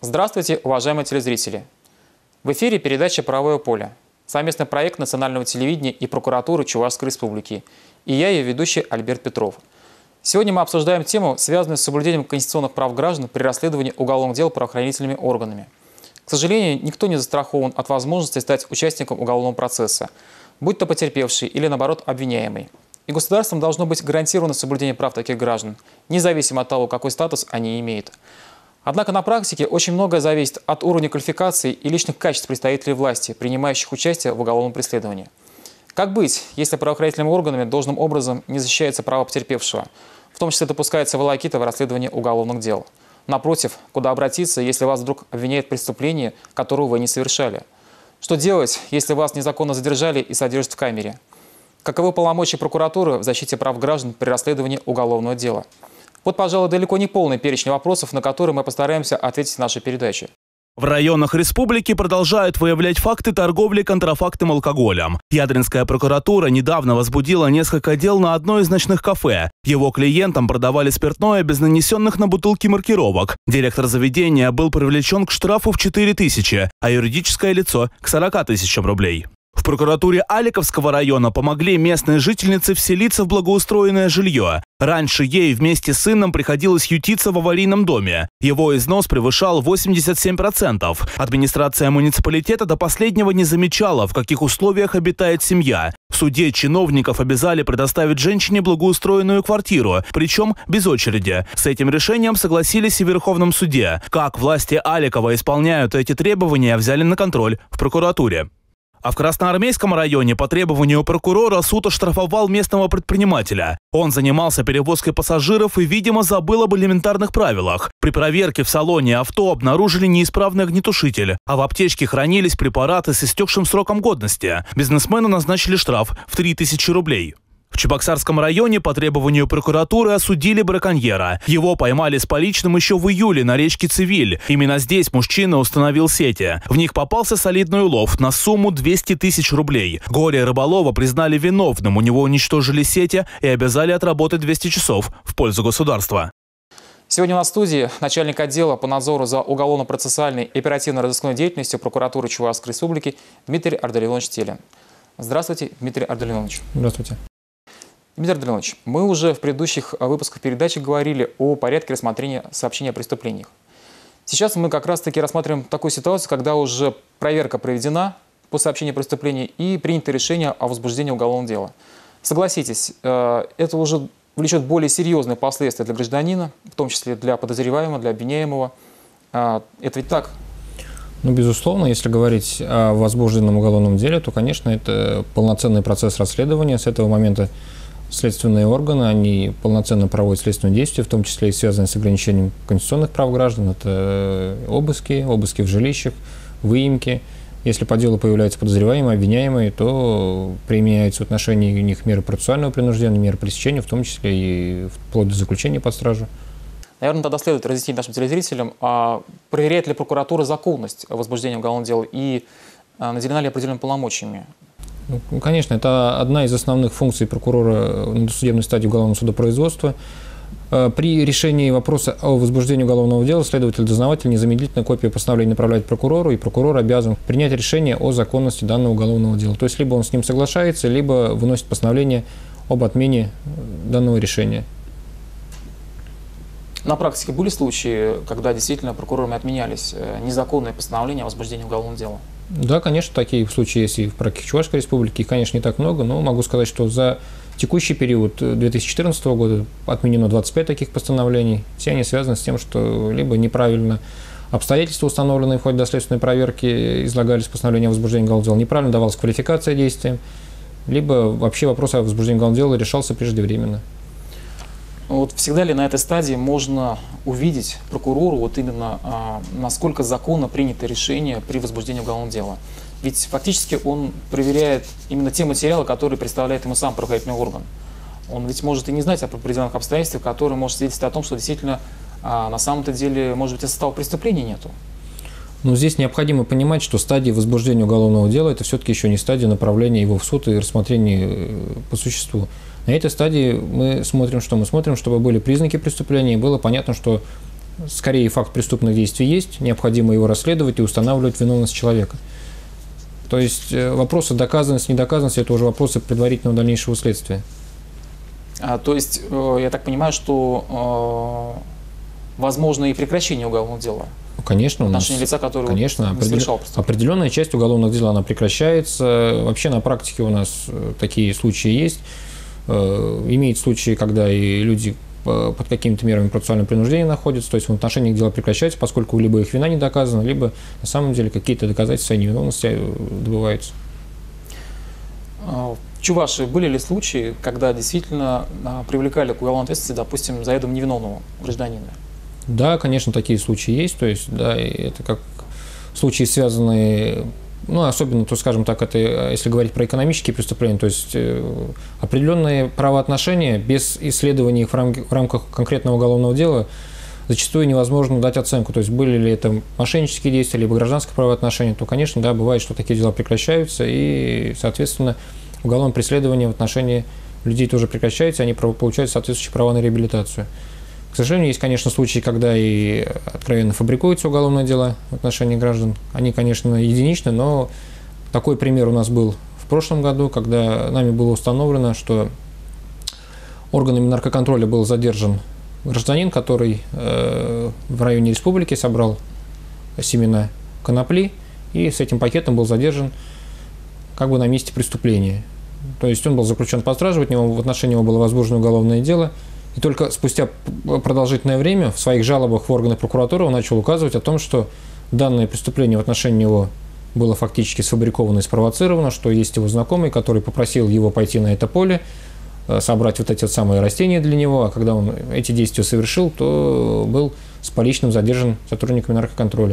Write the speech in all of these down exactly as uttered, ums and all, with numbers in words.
Здравствуйте, уважаемые телезрители! В эфире передача «Правое поле». Совместный проект национального телевидения и прокуратуры Чувашской Республики. И я, ее ведущий Альберт Петров. Сегодня мы обсуждаем тему, связанную с соблюдением конституционных прав граждан при расследовании уголовных дел правоохранительными органами. К сожалению, никто не застрахован от возможности стать участником уголовного процесса, будь то потерпевший или, наоборот, обвиняемый. И государством должно быть гарантировано соблюдение прав таких граждан, независимо от того, какой статус они имеют. Однако на практике очень многое зависит от уровня квалификации и личных качеств представителей власти, принимающих участие в уголовном преследовании. Как быть, если правоохранительными органами должным образом не защищаются права потерпевшего, в том числе допускается волокита в расследовании уголовных дел? Напротив, куда обратиться, если вас вдруг обвиняют в преступлении, которого вы не совершали? Что делать, если вас незаконно задержали и содержат в камере? Каковы полномочия прокуратуры в защите прав граждан при расследовании уголовного дела? Вот, пожалуй, далеко не полный перечень вопросов, на которые мы постараемся ответить в нашей передаче. В районах республики продолжают выявлять факты торговли контрафактным алкоголем. Ядринская прокуратура недавно возбудила несколько дел на одно из ночных кафе. Его клиентам продавали спиртное без нанесенных на бутылки маркировок. Директор заведения был привлечен к штрафу в четыре тысячи, а юридическое лицо – к сорока тысячам рублей. В прокуратуре Аликовского района помогли местные жительнице вселиться в благоустроенное жилье. Раньше ей вместе с сыном приходилось ютиться в аварийном доме. Его износ превышал восемьдесят семь процентов. Администрация муниципалитета до последнего не замечала, в каких условиях обитает семья. В суде чиновников обязали предоставить женщине благоустроенную квартиру, причем без очереди. С этим решением согласились и в Верховном суде. Как власти Аликова исполняют эти требования, взяли на контроль в прокуратуре. А в Красноармейском районе по требованию прокурора суд оштрафовал местного предпринимателя. Он занимался перевозкой пассажиров и, видимо, забыл об элементарных правилах. При проверке в салоне авто обнаружили неисправный огнетушитель, а в аптечке хранились препараты с истекшим сроком годности. Бизнесмену назначили штраф в три тысячи рублей. В Чебоксарском районе по требованию прокуратуры осудили браконьера. Его поймали с поличным еще в июле на речке Цивиль. Именно здесь мужчина установил сети. В них попался солидный улов на сумму двести тысяч рублей. Горе рыболова признали виновным, у него уничтожили сети и обязали отработать двести часов в пользу государства. Сегодня у нас в студии начальник отдела по надзору за уголовно-процессуальной и оперативно-розыскной деятельностью прокуратуры Чувашской Республики Дмитрий Ардалионович Телин. Здравствуйте, Дмитрий Ардалионович. Здравствуйте. Дмитрий Ардалионович, мы уже в предыдущих выпусках передачи говорили о порядке рассмотрения сообщений о преступлениях. Сейчас мы как раз-таки рассматриваем такую ситуацию, когда уже проверка проведена по сообщению о преступлении и принято решение о возбуждении уголовного дела. Согласитесь, это уже влечет более серьезные последствия для гражданина, в том числе для подозреваемого, для обвиняемого. Это ведь так? Ну, безусловно, если говорить о возбужденном уголовном деле, то, конечно, это полноценный процесс расследования. С этого момента следственные органы, они полноценно проводят следственные действия, в том числе и связанные с ограничением конституционных прав граждан. Это обыски, обыски в жилищах, выемки. Если по делу появляются подозреваемые, обвиняемые, то применяются в отношении них меры процессуального принуждения, меры пресечения, в том числе и вплоть до заключения под стражу. Наверное, тогда следует разъяснить нашим телезрителям, а проверяет ли прокуратура законность возбуждения уголовного дела и наделена ли определенными полномочиями? Ну, конечно, это одна из основных функций прокурора на досудебной стадии уголовного судопроизводства. При решении вопроса о возбуждении уголовного дела следователь-дознаватель незамедлительно копию постановления направляет прокурору, и прокурор обязан принять решение о законности данного уголовного дела. То есть либо он с ним соглашается, либо выносит постановление об отмене данного решения. На практике были случаи, когда действительно прокурорами отменялись незаконные постановления о возбуждении уголовного дела? Да, конечно, такие случаи есть и в практике Чувашской Республики, их, конечно, не так много, но могу сказать, что за текущий период две тысячи четырнадцатого года отменено двадцать пять таких постановлений. Все они связаны с тем, что либо неправильно обстоятельства, установленные в ходе доследственной проверки, излагались в постановлении о возбуждении уголовного дела, неправильно давалась квалификация действиям, либо вообще вопрос о возбуждении уголовного дела решался преждевременно. Вот всегда ли на этой стадии можно увидеть прокурору вот именно а, насколько законно принято решение при возбуждении уголовного дела? Ведь фактически он проверяет именно те материалы, которые представляет ему сам правоохранительный орган. Он ведь может и не знать об определенных обстоятельствах, которые может свидетельствовать о том, что действительно а, на самом-то деле, может быть, и состава преступления нету. Но здесь необходимо понимать, что стадия возбуждения уголовного дела – это все-таки еще не стадия направления его в суд и рассмотрения по существу. На этой стадии мы смотрим, что мы смотрим, чтобы были признаки преступления, и было понятно, что скорее факт преступных действий есть, необходимо его расследовать и устанавливать виновность человека. То есть вопросы доказанности, недоказанности – это уже вопросы предварительного дальнейшего следствия. А, то есть, я так понимаю, что э, возможно и прекращение уголовного дела? Ну, конечно. В отношении у нас, лица, который конечно, не совершал определенная часть уголовных дел она прекращается. Вообще на практике у нас такие случаи есть. Имеют случаи, когда и люди под какими-то мерами процессуального принуждения находятся, то есть в отношении дела прекращается, поскольку либо их вина не доказана, либо на самом деле какие-то доказательства невиновности добываются. В Чувашии были ли случаи, когда действительно привлекали к уголовной ответственности, допустим, заведомо невиновного гражданина? Да, конечно, такие случаи есть, то есть, да, это как случаи, связанные, ну, особенно, то, скажем так, это если говорить про экономические преступления, то есть э, определенные правоотношения без исследования их в, рам в рамках конкретного уголовного дела зачастую невозможно дать оценку, то есть были ли это мошеннические действия, либо гражданское правоотношение, то, конечно, да, бывает, что такие дела прекращаются, и, соответственно, уголовное преследование в отношении людей тоже прекращается, они получают соответствующие права на реабилитацию. К сожалению, есть, конечно, случаи, когда и откровенно фабрикуются уголовные дела в отношении граждан. Они, конечно, единичны, но такой пример у нас был в прошлом году, когда нами было установлено, что органами наркоконтроля был задержан гражданин, который э, в районе республики собрал семена конопли и с этим пакетом был задержан как бы на месте преступления. То есть он был заключен под стражу, от него, в отношении него было возбуждено уголовное дело. И только спустя продолжительное время в своих жалобах в органы прокуратуры он начал указывать о том, что данное преступление в отношении него было фактически сфабриковано и спровоцировано, что есть его знакомый, который попросил его пойти на это поле, собрать вот эти вот самые растения для него, а когда он эти действия совершил, то был с поличным задержан сотрудниками наркоконтроля.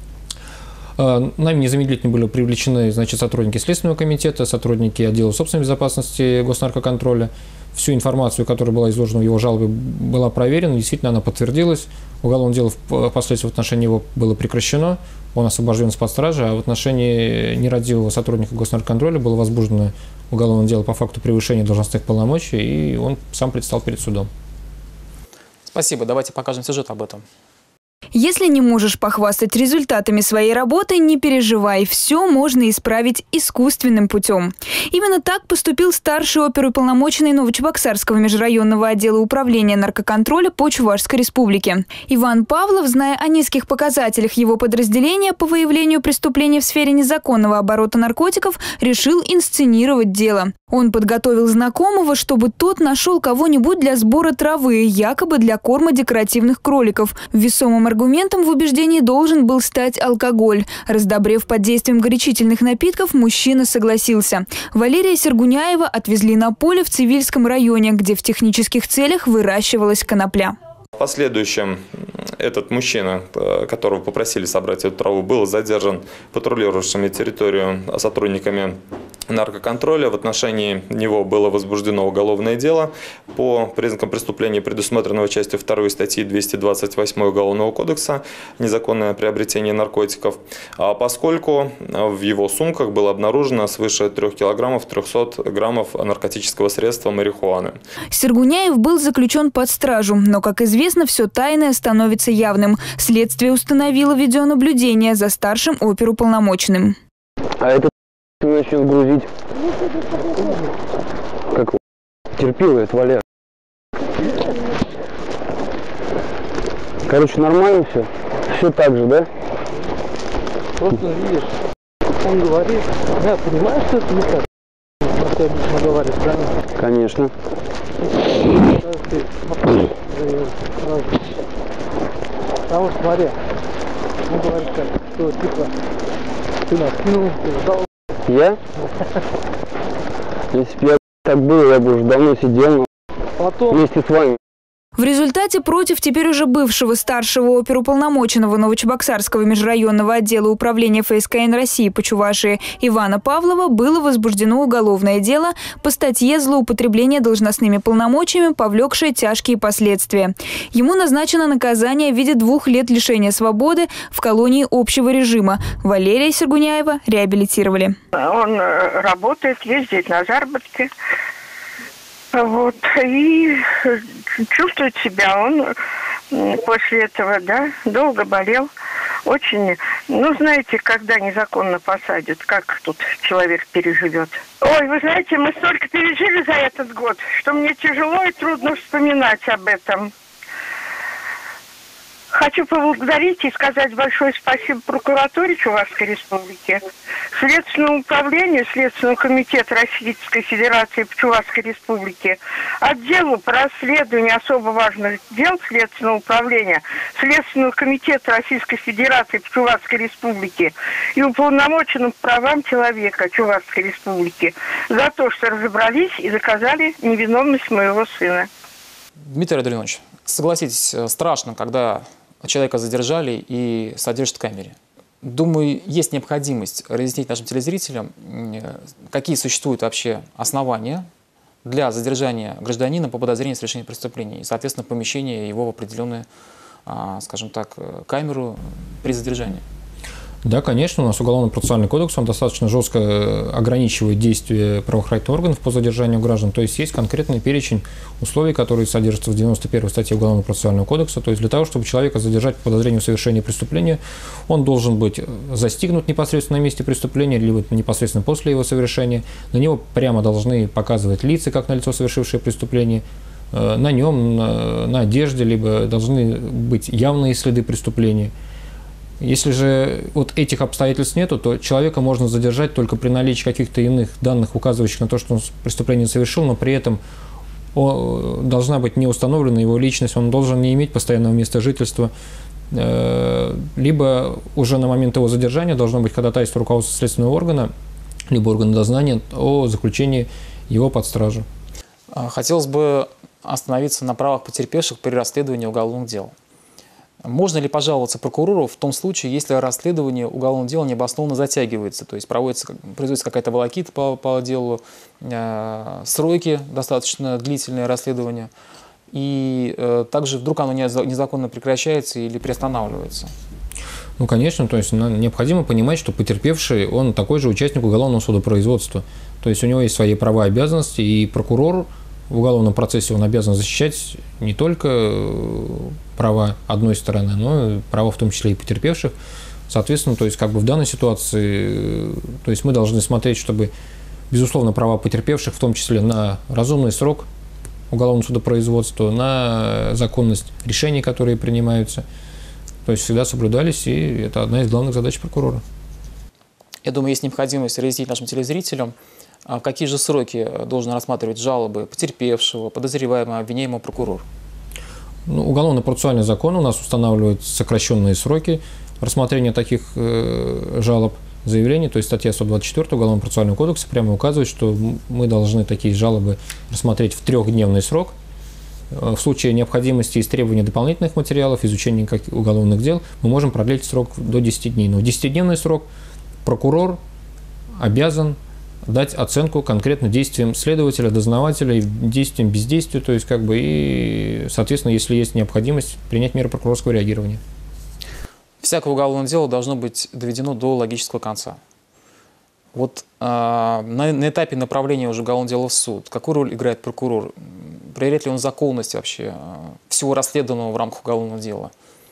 Нами незамедлительно были привлечены, значит, сотрудники Следственного комитета, сотрудники отдела собственной безопасности госнаркоконтроля. Всю информацию, которая была изложена в его жалобе, была проверена, действительно она подтвердилась. Уголовное дело впоследствии в отношении него было прекращено, он освобожден из-под стражи, а в отношении нерадивого сотрудника госнаркоконтроля было возбуждено уголовное дело по факту превышения должностных полномочий, и он сам предстал перед судом. Спасибо. Давайте покажем сюжет об этом. Если не можешь похвастать результатами своей работы, не переживай, все можно исправить искусственным путем. Именно так поступил старший оперуполномоченный Новочебоксарского межрайонного отдела управления наркоконтроля по Чувашской республике. Иван Павлов, зная о низких показателях его подразделения по выявлению преступлений в сфере незаконного оборота наркотиков, решил инсценировать дело. Он подготовил знакомого, чтобы тот нашел кого-нибудь для сбора травы, якобы для корма декоративных кроликов. Весомым аргументом в убеждении должен был стать алкоголь. Раздобрев под действием горячительных напитков, мужчина согласился. Валерия Сергуняева отвезли на поле в Цивильском районе, где в технических целях выращивалась конопля. В последующем этот мужчина, которого попросили собрать эту траву, был задержан патрулирующими территорию сотрудниками наркоконтроля. В отношении него было возбуждено уголовное дело по признакам преступления, предусмотренного частью второй статьи двести двадцать восемь Уголовного кодекса «Незаконное приобретение наркотиков», а поскольку в его сумках было обнаружено свыше трёх килограммов трёхсот граммов наркотического средства марихуаны. Сергуняев был заключен под стражу, но, как известно, все тайное становится явным. Следствие установило видеонаблюдение за старшим оперуполномоченным. А это начнет грузить. Как терпилает Валера. Короче, нормально все. Все так же, да? Просто видишь, он говорит, я понимаю, что это не так. Ты обычно говоришь, правильно? Конечно. Потому что, смотри, он говорит, что типа ты нас кинул, ты ждал. Я? Если бы я так было, я бы уже давно сидел Потом... вместе с вами. В результате против теперь уже бывшего старшего оперуполномоченного Новочебоксарского межрайонного отдела управления эф эс ка эн России по Чувашии Ивана Павлова было возбуждено уголовное дело по статье «Злоупотребление должностными полномочиями, повлекшее тяжкие последствия». Ему назначено наказание в виде двух лет лишения свободы в колонии общего режима. Валерия Сергуняева реабилитировали. Он работает, ездит на заработки. Вот, и чувствует себя он после этого, да, долго болел. Очень, ну, знаете, когда незаконно посадят, как тут человек переживет. Ой, вы знаете, мы столько пережили за этот год, что мне тяжело и трудно вспоминать об этом. Хочу поблагодарить и сказать большое спасибо прокуратуре Чувашской Республики, Следственному управлению Следственного комитета Российской Федерации по Чувашской Республике, отделу по расследованию особо важных дел Следственного управления Следственного комитета Российской Федерации по Чувашской Республике и уполномоченным по правам человека Чувашской Республики за то, что разобрались и доказали невиновность моего сына. Дмитрий Радулинович, согласитесь, страшно, когда человека задержали и содержат в камере. Думаю, есть необходимость разъяснить нашим телезрителям, какие существуют вообще основания для задержания гражданина по подозрению в совершении преступления и, соответственно, помещения его в определенную, скажем так, камеру при задержании. Да, конечно, у нас Уголовно-процессуальный кодекс, он достаточно жестко ограничивает действия правоохранительных органов по задержанию граждан. То есть есть конкретный перечень условий, которые содержатся в девяносто первой статье Уголовно-процессуального кодекса. То есть для того, чтобы человека задержать по подозрению в совершении преступления, он должен быть застигнут непосредственно на месте преступления, либо непосредственно после его совершения. На него прямо должны показывать лица, как на лицо, совершившее преступление. На нем, на, на одежде, либо должны быть явные следы преступления. Если же вот этих обстоятельств нету, то человека можно задержать только при наличии каких-то иных данных, указывающих на то, что он преступление совершил, но при этом должна быть не установлена его личность, он должен не иметь постоянного места жительства, либо уже на момент его задержания должно быть ходатайство руководства следственного органа, либо органа дознания о заключении его под стражу. Хотелось бы остановиться на правах потерпевших при расследовании уголовных дел. Можно ли пожаловаться прокурору в том случае, если расследование уголовного дела необоснованно затягивается, то есть проводится, производится какая-то волокита по, по делу, э, сроки достаточно длительное расследование, и э, также вдруг оно незаконно прекращается или приостанавливается? Ну, конечно, то есть необходимо понимать, что потерпевший, он такой же участник уголовного судопроизводства, то есть у него есть свои права и обязанности, и прокурор в уголовном процессе он обязан защищать не только права одной стороны, но и права в том числе и потерпевших. Соответственно, то есть как бы в данной ситуации, то есть мы должны смотреть, чтобы, безусловно, права потерпевших, в том числе на разумный срок уголовного судопроизводства, на законность решений, которые принимаются, то есть всегда соблюдались, и это одна из главных задач прокурора. Я думаю, есть необходимость разъяснить нашим телезрителям, в какие же сроки должен рассматривать жалобы потерпевшего, подозреваемого, обвиняемого прокурор? Ну, уголовно-процессуальный закон у нас устанавливает сокращенные сроки рассмотрения таких э, жалоб, заявлений. То есть статья сто двадцать четыре Уголовно-процессуального кодекса прямо указывает, что мы должны такие жалобы рассмотреть в трехдневный срок. В случае необходимости истребования дополнительных материалов, изучения уголовных дел, мы можем продлить срок до десяти дней. Но в десятидневный срок прокурор обязан дать оценку конкретно действиям следователя, дознавателя, действиям, бездействию, то есть как бы и, соответственно, если есть необходимость, принять меры прокурорского реагирования. Всякое уголовное дело должно быть доведено до логического конца. Вот э, на, на этапе направления уже уголовного дела в суд, какую роль играет прокурор? Проверяет ли он законность вообще э, всего расследованного в рамках уголовного дела?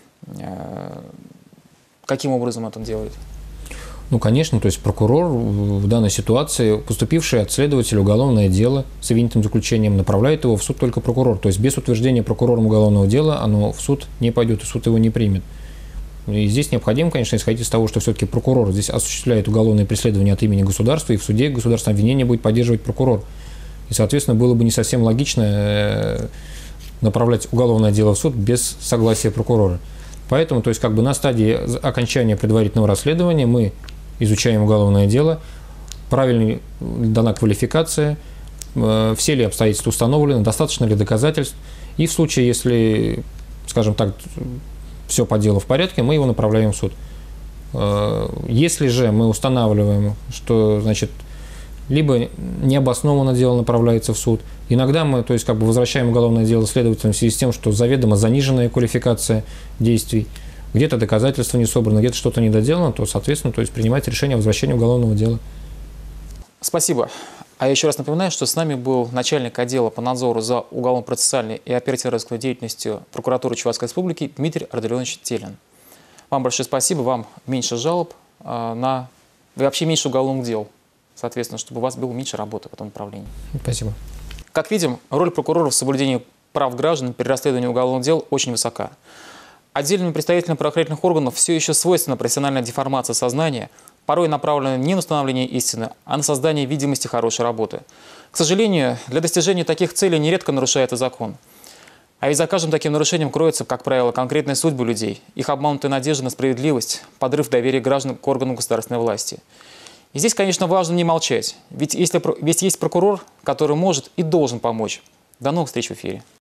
Э, каким образом это он делает? Ну, конечно, то есть прокурор в данной ситуации, поступивший от следователя уголовное дело с обвинительным заключением, направляет его в суд только прокурор. То есть без утверждения прокурором уголовного дела оно в суд не пойдет, и суд его не примет. И здесь необходимо, конечно, исходить из того, что все-таки прокурор здесь осуществляет уголовное преследование от имени государства, и в суде государственное обвинение будет поддерживать прокурор. И, соответственно, было бы не совсем логично направлять уголовное дело в суд без согласия прокурора. Поэтому, то есть, как бы на стадии окончания предварительного расследования мы изучаем уголовное дело, правильно ли дана квалификация, все ли обстоятельства установлены, достаточно ли доказательств. И в случае, если, скажем так, все по делу в порядке, мы его направляем в суд. Если же мы устанавливаем, что, значит, либо необоснованно дело направляется в суд, иногда мы, то есть, как бы возвращаем уголовное дело следователям в связи с тем, что заведомо заниженная квалификация действий, где-то доказательства не собраны, где-то что-то недоделано, то, соответственно, то есть принимать решение о возвращении уголовного дела. Спасибо. А я еще раз напоминаю, что с нами был начальник отдела по надзору за уголовно-процессуальной и оперативно-розыскной деятельностью прокуратуры Чувашской Республики Дмитрий Ардалионович Телин. Вам большое спасибо, вам меньше жалоб э, на... и вообще меньше уголовных дел, соответственно, чтобы у вас было меньше работы в этом направлении. Спасибо. Как видим, роль прокурора в соблюдении прав граждан при расследовании уголовных дел очень высока. Отдельным представителям правоохранительных органов все еще свойственна профессиональная деформация сознания, порой направленная не на установление истины, а на создание видимости хорошей работы. К сожалению, для достижения таких целей нередко нарушается закон. А ведь за каждым таким нарушением кроется, как правило, конкретная судьба людей, их обманутая надежда на справедливость, подрыв доверия граждан к органам государственной власти. И здесь, конечно, важно не молчать, ведь, если, ведь есть прокурор, который может и должен помочь. До новых встреч в эфире.